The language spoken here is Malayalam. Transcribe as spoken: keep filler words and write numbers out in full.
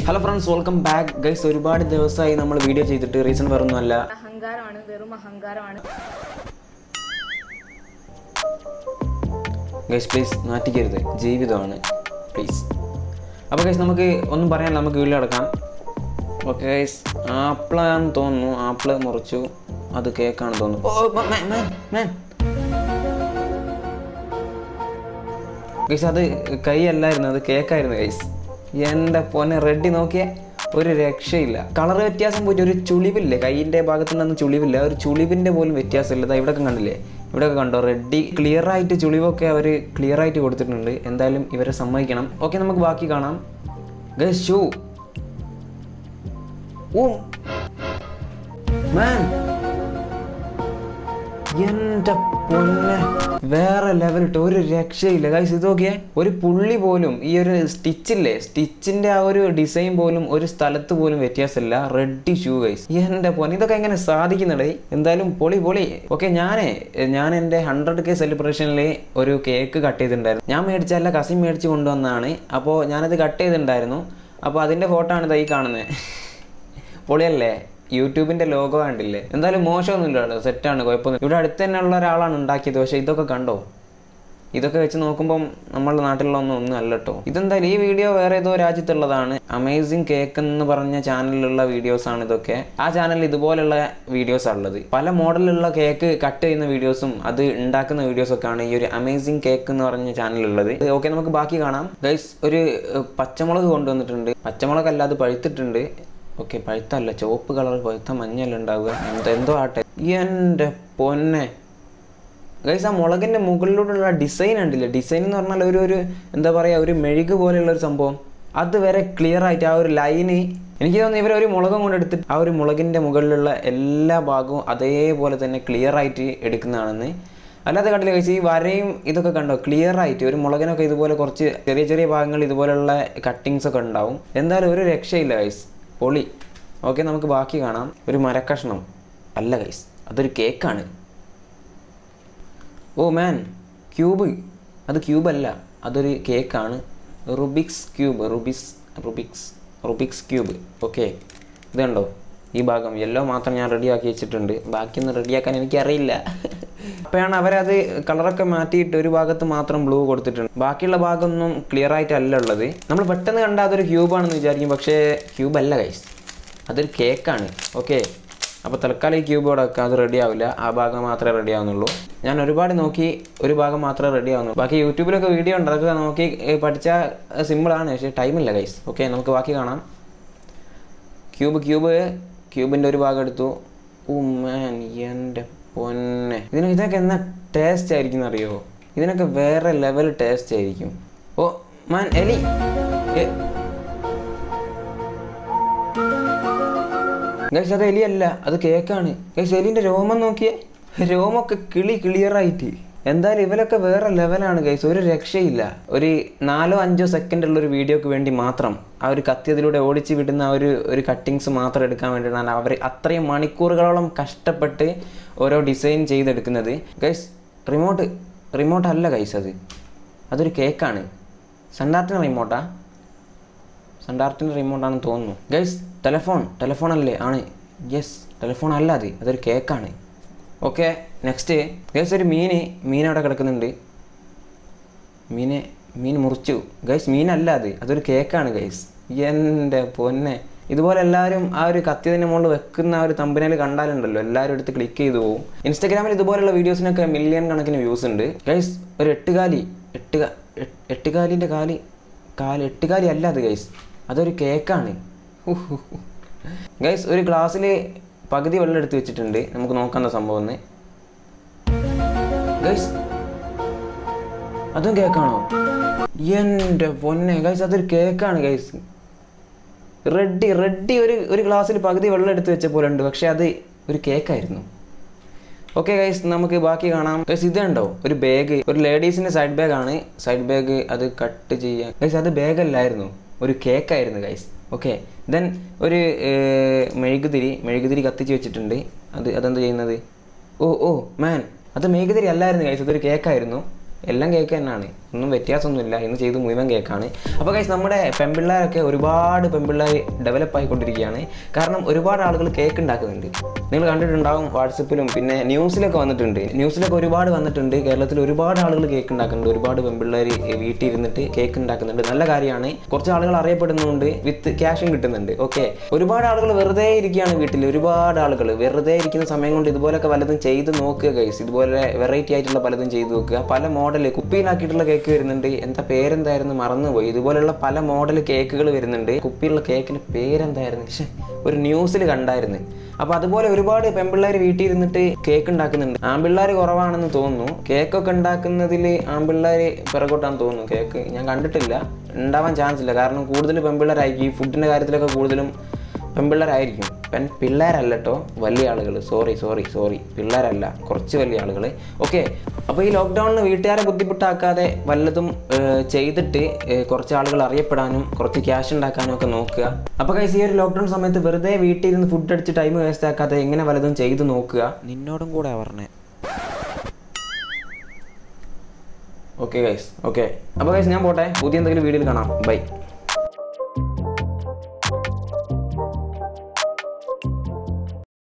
Hello friends, welcome back. Guys, ഒരുപാട് ദിവസമായി നമ്മൾ വീഡിയോ ചെയ്തിട്ട് റീസൺ വേറൊന്നുമല്ല. അഹങ്കാരമാണ്, വെറും അഹങ്കാരമാണ്. Guys, please നാറ്റിക്കരുത്. ജീവിതമാണ്. Please. അപ്പോൾ guys നമുക്ക് ഒന്നും പറയാനില്ല, നമുക്ക് വീഡിയോ എടുക്കാം. ഓക്കെ ഗൈസ്, ആപ്പിളാണെന്ന് തോന്നുന്നു. ആപ്പിൾ മുറിച്ചു, അത് കേക്കാണെന്ന് തോന്നുന്നു. ഓ മാൻ മാൻ മാൻ ഗൈസ്, അത് കൈ അല്ലായിരുന്നു, അത് കേക്കായിരുന്നു ഗൈസ്. എൻ്റെ പൊന്നെ, റെഡി നോക്കിയേ, ഒരു രക്ഷയില്ല. കളർ വ്യത്യാസം പോയിട്ട് ഒരു ചുളിവില്ലേ, കൈയിൻ്റെ ഭാഗത്തുനിന്നൊന്നും ചുളിവില്ല, ഒരു ചുളിവിൻ്റെ പോലും വ്യത്യാസമില്ല. ഇവിടെയൊക്കെ കണ്ടില്ലേ, ഇവിടെയൊക്കെ കണ്ടോ, റെഡി ക്ലിയർ ആയിട്ട് ചുളിവൊക്കെ അവർ ക്ലിയർ ആയിട്ട് കൊടുത്തിട്ടുണ്ട്. എന്തായാലും ഇവരെ സമ്മതിക്കണം. ഓക്കെ, നമുക്ക് ബാക്കി കാണാം. ഗൈസ്, ഷൂ ഓ മാൻ, എൻ്റെ പൊന്നെ, വേറെ ലെവലിട്ട് ഒരു രക്ഷയില്ല ഗൈസ്. ഇത് നോക്കിയേ, ഒരു പുള്ളി പോലും, ഈ ഒരു സ്റ്റിച്ചില്ലേ, സ്റ്റിച്ചിൻ്റെ ആ ഒരു ഡിസൈൻ പോലും ഒരു സ്ഥലത്ത് പോലും വ്യത്യാസമില്ല. റെഡി ഷൂ ഗൈസ്, എൻ്റെ പൊന്നെ, ഇതൊക്കെ എങ്ങനെ സാധിക്കുന്നുണ്ടേ. എന്തായാലും പൊളി പൊളി. ഓക്കെ, ഞാനേ ഞാൻ എൻ്റെ ഹൺഡ്രഡ് കെ സെലിബ്രേഷനിൽ ഒരു കേക്ക് കട്ട് ചെയ്തിട്ടുണ്ടായിരുന്നു. ഞാൻ മേടിച്ചല്ല, കസിൻ മേടിച്ച് കൊണ്ടുവന്നതാണ്. അപ്പോൾ ഞാനത് കട്ട് ചെയ്തിട്ടുണ്ടായിരുന്നു. അപ്പോൾ അതിൻ്റെ ഫോട്ടോ ആണ് ഇതായി കാണുന്നത്. പൊളിയല്ലേ, യൂട്യൂബിൻ്റെ ലോഗോ കണ്ടില്ലേ. എന്തായാലും മോശമൊന്നുമില്ല കേട്ടോ, സെറ്റാണ്, കുഴപ്പമൊന്നും. ഇവിടെ അടുത്ത് തന്നെ ഉള്ള ഒരാളാണ് ഉണ്ടാക്കിയത്. പക്ഷേ ഇതൊക്കെ കണ്ടോ, ഇതൊക്കെ വെച്ച് നോക്കുമ്പം നമ്മുടെ നാട്ടിലുള്ളൊന്നും ഒന്നും അല്ല കേട്ടോ. ഇതെന്തായാലും ഈ വീഡിയോ വേറെ ഏതോ രാജ്യത്തുള്ളതാണ്. അമേസിങ് കേക്ക് എന്ന് പറഞ്ഞ ചാനലിലുള്ള വീഡിയോസാണ് ഇതൊക്കെ. ആ ചാനലിൽ ഇതുപോലുള്ള വീഡിയോസാണ് ഉള്ളത്. പല മോഡലുള്ള കേക്ക് കട്ട് ചെയ്യുന്ന വീഡിയോസും അത് ഉണ്ടാക്കുന്ന വീഡിയോസൊക്കെയാണ് ഈ ഒരു അമേസിങ് കേക്ക് എന്ന് പറഞ്ഞ ചാനലുള്ളത്. ഓക്കെ, നമുക്ക് ബാക്കി കാണാം. ഗൈസ്, ഒരു പച്ചമുളക് കൊണ്ടുവന്നിട്ടുണ്ട്. പച്ചമുളക് അല്ലാതെ പഴുത്തിട്ടുണ്ട്. ഓക്കെ, പഴുത്തല്ല, ചുവപ്പ് കളർ, പഴുത്ത മഞ്ഞല്ല ഉണ്ടാവുക, എന്തോ ആട്ടെ. എൻ്റെ പൊന്നെ ഗൈസ്, ആ മുളകിൻ്റെ മുകളിലൂടെയുള്ള ഡിസൈൻ ഉണ്ടല്ലേ, ഡിസൈൻ എന്ന് പറഞ്ഞാൽ ഒരു ഒരു എന്താ പറയുക, ഒരു മെഴുക് പോലെയുള്ള ഒരു സംഭവം. അതുവരെ ക്ലിയർ ആയിട്ട് ആ ഒരു ലൈന്, എനിക്ക് തോന്നുന്നു ഇവരൊരു മുളകും കൊണ്ട് എടുത്തിട്ട് ആ ഒരു മുളകിൻ്റെ മുകളിലുള്ള എല്ലാ ഭാഗവും അതേപോലെ തന്നെ ക്ലിയർ ആയിട്ട് എടുക്കുന്നതാണെന്ന്. അല്ലാതെ കണ്ടില്ല ഗൈസ്, ഈ വരയും ഇതൊക്കെ കണ്ടോ, ക്ലിയർ ആയിട്ട് ഒരു മുളകിനൊക്കെ ഇതുപോലെ കുറച്ച് ചെറിയ ചെറിയ ഭാഗങ്ങൾ ഇതുപോലുള്ള കട്ടിങ്സ് ഒക്കെ ഉണ്ടാവും. എന്തായാലും ഒരു രക്ഷയില്ല ഗൈസ്, പൊളി. ഓക്കെ, നമുക്ക് ബാക്കി കാണാം. ഒരു മരക്കഷ്ണം അല്ല ഗൈസ്, അതൊരു കേക്കാണ്. ഓ മാൻ, ക്യൂബ്, അത് ക്യൂബല്ല, അതൊരു കേക്കാണ്. Rubik's cube, Rubik's Rubik's Rubik's cube. Okay, ഇത് കണ്ടോ, ഈ ഭാഗം യെല്ലോ മാത്രം ഞാൻ റെഡിയാക്കി വെച്ചിട്ടുണ്ട്. ബാക്കിയൊന്നും റെഡിയാക്കാൻ എനിക്കറിയില്ല. അപ്പോഴാണ് അവരത് കളറൊക്കെ മാറ്റിയിട്ട് ഒരു ഭാഗത്ത് മാത്രം ബ്ലൂ കൊടുത്തിട്ടുണ്ട്. ബാക്കിയുള്ള ഭാഗമൊന്നും ക്ലിയർ ആയിട്ടല്ല ഉള്ളത്. നമ്മൾ പെട്ടെന്ന് കണ്ടാൽ അതൊരു ക്യൂബാണെന്ന് വിചാരിക്കും, പക്ഷേ ക്യൂബല്ല ഗൈസ്, അതൊരു കേക്കാണ്. ഓക്കെ, അപ്പോൾ തൽക്കാലം ഈ ക്യൂബ് ഇവിടെ വെക്കാം, അത് റെഡി ആവില്ല. ആ ഭാഗം മാത്രമേ റെഡി ആവുന്നുള്ളൂ. ഞാൻ ഒരുപാട് നോക്കി, ഒരു ഭാഗം മാത്രമേ റെഡി ആവുന്നുള്ളൂ. ബാക്കി യൂട്യൂബിലൊക്കെ വീഡിയോ ഉണ്ട്, അതൊക്കെ നോക്കി പഠിച്ചാൽ സിമ്പിളാണ്, പക്ഷേ ടൈമില്ല ഗൈസ്. ഓക്കെ, നമുക്ക് ബാക്കി കാണാം. ക്യൂബ് ക്യൂബ് ക്യൂബിൻ്റെ ഒരു ഭാഗം എടുത്തു. ഓ മാൻ, എൻ്റെ പൊന്നെ, ഇതിന് ഇതൊക്കെ എന്നാ ടേസ്റ്റ് ആയിരിക്കും അറിയോ, ഇതിനൊക്കെ വേറെ ലെവൽ ടേസ്റ്റ് ആയിരിക്കും. ഓ മാൻ, എലി, ഗൈസ്, അത് എലിയല്ല, അത് കേക്കാണ് ഗൈസ്. എലിൻ്റെ രോമം നോക്കിയേ, രോമൊക്കെ കിളി ക്ലിയർ ആയിട്ട്. എന്തായാലും ഇവരൊക്കെ വേറെ ലെവലാണ് ഗൈസ്, ഒരു രക്ഷയില്ല. ഒരു നാലോ അഞ്ചോ സെക്കൻഡ് ഉള്ളൊരു വീഡിയോക്ക് വേണ്ടി മാത്രം ആ ഒരു കത്തിയതിലൂടെ ഓടിച്ച് വിടുന്ന ആ ഒരു ഒരു കട്ടിങ്സ് മാത്രം എടുക്കാൻ വേണ്ടിയിട്ടാണ് അവർ അത്രയും മണിക്കൂറുകളോളം കഷ്ടപ്പെട്ട് ഓരോ ഡിസൈൻ ചെയ്തെടുക്കുന്നത്. ഗൈസ്, റിമോട്ട് റിമോട്ട് അല്ല ഗൈസ്, അത് അതൊരു കേക്കാണ്. സൺഡാർട്ടിൻ്റെ റിമോട്ടാ, സൺഡാർട്ടിൻ്റെ റിമോട്ടാണെന്ന് തോന്നുന്നു. ഗൈസ്, ടെലഫോൺ ടെലഫോൺ അല്ലേ, ആണ്. യെസ്, ടെലഫോൺ അല്ല, അത് അതൊരു കേക്കാണ്. ഓക്കെ, നെക്സ്റ്റ് ഗൈസ്, ഒരു മീൻ മീൻ അവിടെ കിടക്കുന്നുണ്ട്. മീനെ മീൻ മുറിച്ചു ഗൈസ്, മീനല്ല അത്, അതൊരു കേക്കാണ് ഗൈസ്. എൻ്റെ പൊന്നെ, ഇതുപോലെ എല്ലാവരും ആ ഒരു കത്തിയതിൻ്റെ മുകളിൽ വെക്കുന്ന ആ ഒരു തമ്പനയിൽ കണ്ടാലുണ്ടല്ലോ, എല്ലാവരും എടുത്ത് ക്ലിക്ക് ചെയ്തു പോകും. ഇൻസ്റ്റാഗ്രാമിൽ ഇതുപോലെയുള്ള വീഡിയോസിനൊക്കെ മില്യൺ കണക്കിന് വ്യൂസ് ഉണ്ട് ഗൈസ്. ഒരു എട്ടുകാലി എട്ട് എട്ടുകാലിൻ്റെ കാലി കാല് എട്ടുകാലി അല്ല അത് ഗൈസ്, അതൊരു കേക്കാണ്. ഗൈസ്, ഒരു ഗ്ലാസ്സിൽ പകുതി വെള്ളം എടുത്ത് വെച്ചിട്ടുണ്ട്, നമുക്ക് നോക്കാവുന്ന സംഭവം. ഗൈസ്, അതും കേക്കാണോ? എൻ്റെ പൊന്നെ ഗൈസ്, അതൊരു കേക്കാണ് ഗൈസ്. റെഡി റെഡി ഒരു ഒരു ഗ്ലാസ്സിൽ പകുതി വെള്ളം എടുത്ത് വെച്ച പോലെ ഉണ്ട്, പക്ഷെ അത് ഒരു കേക്കായിരുന്നു. ഓക്കെ ഗൈസ്, നമുക്ക് ബാക്കി കാണാം. ഗൈസ്, ഇത് കണ്ടോ, ഒരു ബാഗ്, ഒരു ലേഡീസിൻ്റെ സൈഡ് ബാഗാണ്. സൈഡ് ബാഗ് അത് കട്ട് ചെയ്യാൻ ഗൈസ്, അത് ബാഗല്ലായിരുന്നു, ഒരു കേക്കായിരുന്നു ഗൈസ്. ഓക്കെ, ദെൻ ഒരു മെഴുകുതിരി മെഴുകുതിരി കത്തിച്ച് വെച്ചിട്ടുണ്ട്. അത് അതെന്താ ചെയ്യുന്നത്? ഓ ഓ മാൻ, അത് മെഴുകുതിരി അല്ലായിരുന്നു ഗൈസ്, അതൊരു കേക്കായിരുന്നു. എല്ലാം കേക്ക് തന്നെയാണ്. ഒന്നും വ്യത്യാസമൊന്നുമില്ല. ഇന്ന് ചെയ്ത് മുഴുവൻ കേക്കാണ്. അപ്പോൾ ഗൈസ് നമ്മുടെ പെൺപിള്ളേരൊക്കെ ഒരുപാട് പെൺപിള്ളേർ ഡെവലപ്പ് ആയിക്കൊണ്ടിരിക്കുകയാണ്. കാരണം ഒരുപാട് ആളുകൾ കേക്ക് ഉണ്ടാക്കുന്നുണ്ട്. നിങ്ങൾ കണ്ടിട്ടുണ്ടാകും വാട്സപ്പിലും പിന്നെ ന്യൂസിലൊക്കെ വന്നിട്ടുണ്ട്. ന്യൂസിലൊക്കെ ഒരുപാട് വന്നിട്ടുണ്ട്. കേരളത്തിൽ ഒരുപാട് ആളുകൾ കേക്ക് ഉണ്ടാക്കുന്നുണ്ട്. ഒരുപാട് പെൺപിള്ളേർ വീട്ടിൽ ഇരുന്നിട്ട് കേക്ക് ഉണ്ടാക്കുന്നുണ്ട്. നല്ല കാര്യമാണ്. കുറച്ച് ആളുകൾ അറിയപ്പെടുന്നുണ്ട്, വിത്ത് ക്യാഷും കിട്ടുന്നുണ്ട്. ഓക്കെ, ഒരുപാട് ആളുകൾ വെറുതെ ഇരിക്കുകയാണ് വീട്ടിൽ. ഒരുപാട് ആളുകൾ വെറുതെ ഇരിക്കുന്ന സമയം കൊണ്ട് ഇതുപോലൊക്കെ വല്ലതും ചെയ്ത് നോക്കുക ഗൈസ്. ഇതുപോലെ വെറൈറ്റി ആയിട്ടുള്ള പലതും ചെയ്ത് നോക്കുക. പല മോഡൽ കുപ്പിയിലാക്കിയിട്ടുള്ള കേക്ക് വരുന്നുണ്ട്. എന്താ പേരെന്തായിരുന്നു മറന്നുപോയി. ഇതുപോലെയുള്ള പല മോഡൽ കേക്കുകൾ വരുന്നുണ്ട്. കുപ്പിയിലുള്ള കേക്കിന് പേരെന്തായിരുന്നു, പക്ഷേ ഒരു ന്യൂസിൽ കണ്ടായിരുന്നു. അപ്പോൾ അതുപോലെ ഒരുപാട് പെൺപിള്ളേർ വീട്ടിൽ ഇരുന്നിട്ട് കേക്ക് ഉണ്ടാക്കുന്നുണ്ട്. ആൺപിള്ളേർ കുറവാണെന്ന് തോന്നുന്നു. കേക്കൊക്കെ ഉണ്ടാക്കുന്നതിൽ ആൺപിള്ളേർ പിറകോട്ടാന്ന് തോന്നുന്നു. കേക്ക് ഞാൻ കണ്ടിട്ടില്ല, ഉണ്ടാവാൻ ചാൻസ് ഇല്ല. കാരണം കൂടുതൽ പെൺപിള്ളേരായിരിക്കും ഈ ഫുഡിൻ്റെ കാര്യത്തിലൊക്കെ കൂടുതലും പെൺപിള്ളേരായിരിക്കും. പെൺ പിള്ളേരല്ല കേട്ടോ, വലിയ ആളുകൾ. സോറി സോറി സോറി പിള്ളേരല്ല, കുറച്ച് വലിയ ആളുകൾ. ഓക്കെ, അപ്പോൾ ഈ ലോക്ക്ഡൗണിന് വീട്ടുകാരെ ബുദ്ധിമുട്ടാക്കാതെ വല്ലതും ചെയ്തിട്ട് കുറച്ച് ആളുകൾ അറിയപ്പെടാനും കുറച്ച് ക്യാഷ് ഉണ്ടാക്കാനും ഒക്കെ നോക്കുക. അപ്പോൾ ഗൈസ് ഈ ഒരു ലോക്ക്ഡൗൺ സമയത്ത് വെറുതെ വീട്ടിൽ ഇരുന്ന് ഫുഡ് അടിച്ച് ടൈം വേസ്റ്റ് ആക്കാതെ ഇങ്ങനെ വല്ലതും ചെയ്ത് നോക്കുക. നിന്നോടും കൂടെ പറഞ്ഞേ. Okay guys, okay. അപ്പോൾ ഗൈസ് ഞാൻ പോട്ടെ, പുതിയ എന്തെങ്കിലും വീഡിയോയിൽ കാണാം. ബൈ.